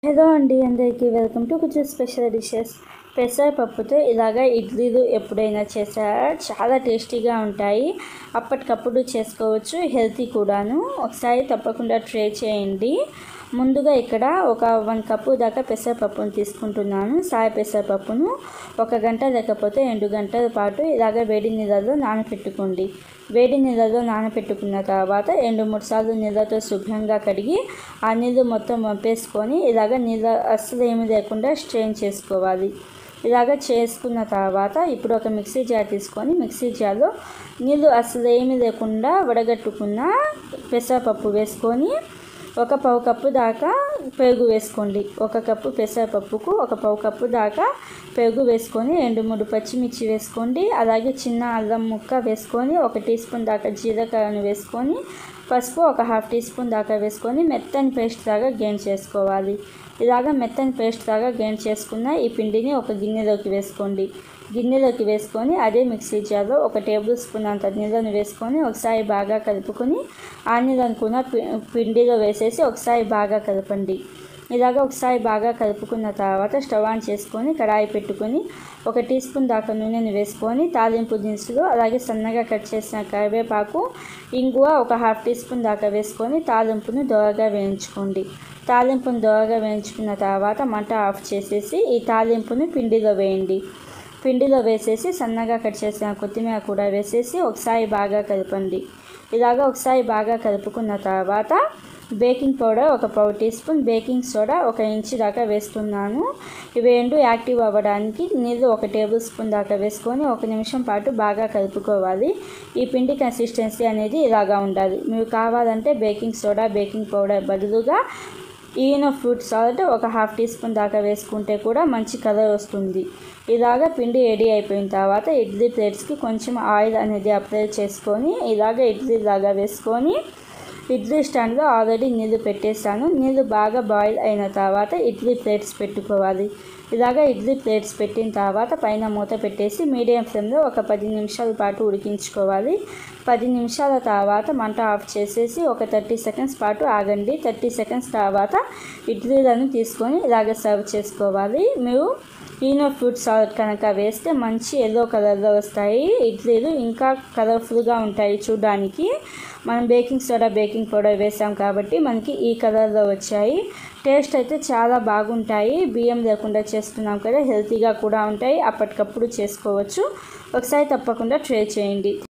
Hello అండి, అందరికీ welcome to కొంచెం స్పెషల్ డిషెస్. పెసరపప్పుతో ఇలాగా ఇడ్లీలు ఎప్పుడైనా చేశారా? చాలా టేస్టీగా ఉంటాయి. అప్పటికప్పుడు చేసుకోవచ్చు, హెల్తీ కూడాను. ఒకసారి తప్పకుండా ట్రై చేయండి. ముందుగా ఇక్కడ ఒక 1 కప్పు దాకా పెసరపప్పును తీసుకుంటున్నాను. సాయ పెసరపప్పును 1 గంట లేకపోతే 2 గంటల పాటు ఇలాగ వేడి నీళ్ళలో నానబెట్టుకోండి. వేడి నీళ్ళలో నానబెట్టుకున్న తర్వాత 2-3 సార్లు నీళ్ళతో శుభ్రంగా కడిగి ఆ నీళ్ళు మొత్తం వంపేసుకొని ఇలాగ నీళ్ళు అస్సలు ఏమీ లేకుండా స్ట్రెయిన్ చేసుకోవాలి. ఇలాగ చేసుకున్న తర్వాత ఇప్పుడు ఒక మిక్సీ జార్ తీసుకొని మిక్సీ జార్లో నీళ్ళు అస్సలు ఏమీ లేకుండా వడగట్టుకున్న పెసరపప్పు వేసుకొని 1 పావు కప్పు దాకా పెరుగు వేసుకోండి. 1 కప్పు పెసరపప్పుకు 1 పావు కప్పు దాకా పెరుగు వేసుకొని 2-3 పచ్చిమిర్చి వేసుకోండి. అలాగే చిన్న అల్లం ముక్క వేసుకొని 1 టీ స్పూన్ దాకా జీలకర్రను వేసుకొని పసుపు 1/2 టీ స్పూన్ దాకా వేసుకొని మెత్తని పేస్ట్ లాగా గ్రైండ్ చేసుకోవాలి. ఇలాగ మెత్తని పేస్ట్ లాగా గ్రైండ్ చేసుకున్న ఈ పిండిని ఒక గిన్నెలోకి వేసుకోండి. గిన్నెలోకి వేసుకొని అదే మిక్సీ జార్లో 1 టేబుల్ స్పూన్ అంత నీళ్ళను వేసుకొని ఒకసారి బాగా కలుపుకొని ఆ నీళ్ళను కూడా పిండిలో వేసేసి ఒకసారి బాగా కలపండి. ఇలాగ ఒకసారి బాగా కలుపుకున్న తర్వాత స్టవ్ ఆన్ చేసుకొని కడాయి పెట్టుకొని 1 టీ స్పూన్ దాకా నూనెను వేసుకొని తాలింపు దినుసులు అలాగే సన్నగా కట్ చేసిన కరివేపాకు ఇంగువ 1/2 టీ స్పూన్ దాకా వేసుకొని తాలింపును దోరగా వేయించుకోండి. తాలింపును దోరగా వేయించుకున్న తర్వాత మంట ఆఫ్ చేసేసి ఈ తాలింపును పిండిలో వేయండి. పిండిలో వేసేసి సన్నగా కట్ చేసిన కొత్తిమీర కూడా వేసేసి ఒకసారి బాగా కలపండి. ఇలాగ ఒకసారి బాగా కలుపుకున్న తర్వాత బేకింగ్ పౌడర్ 1 పావు teaspoon, baking soda 1 inch దాకా వేస్తున్నాను. ఇవి రెండు యాక్టివ్ అవ్వడానికి నీళ్ళు 1 టేబుల్ స్పూన్ దాకా వేసుకొని 1 నిమిషం పాటు బాగా కలుపుకోవాలి. ఈ పిండి కన్సిస్టెన్సీ అనేది ఇలాగా ఉండాలి. మీరు కావాలంటే బేకింగ్ సోడా, బేకింగ్ పౌడర్ బదులుగా Eno fruit salt 1/2 teaspoon దాకా వేసుకుంటే కూడా మంచి కలర్ వస్తుంది. ఇలాగ పిండి రెడీ అయిపోయిన తర్వాత ఇడ్లీ ప్లేట్స్కి కొంచెం ఆయిల్ అనేది అప్లై చేసుకొని ఇలాగ ఇడ్లీ లాగా వేసుకొని ఇడ్లీ స్టాండ్లో ఆల్రెడీ నీళ్ళు పెట్టేస్తాను. నీళ్ళు బాగా బాయిల్ అయిన తర్వాత ఇడ్లీ ప్లేట్స్ పెట్టుకోవాలి. ఇలాగ ఇడ్లీ ప్లేట్స్ పెట్టిన తర్వాత పైన మూత పెట్టేసి మీడియం ఫ్లేమ్లో ఒక 10 నిమిషాల పాటు ఉడికించుకోవాలి. 10 నిమిషాల తర్వాత మంట ఆఫ్ చేసేసి ఒక 30 సెకండ్స్ పాటు ఆగండి. 30 సెకండ్స్ తర్వాత ఇడ్లీలను తీసుకొని ఇలాగ సర్వ్ చేసుకోవాలి. మీరు ఈనో ఫ్రూట్ సాల్ట్ కనుక వేస్తే మంచి ఎల్లో కలర్లో వస్తాయి ఇడ్లీలు, ఇంకా కలర్ఫుల్గా ఉంటాయి చూడడానికి. మనం బేకింగ్ సోడా, బేకింగ్ పౌడర్ వేసాం కాబట్టి మనకి ఈ కలర్లో వచ్చాయి. టేస్ట్ అయితే చాలా బాగుంటాయి. బియ్యం లేకుండా చేస్తున్నాం కదా, హెల్తీగా కూడా ఉంటాయి. అప్పటికప్పుడు చేసుకోవచ్చు. ఒకసారి తప్పకుండా ట్రై చేయండి.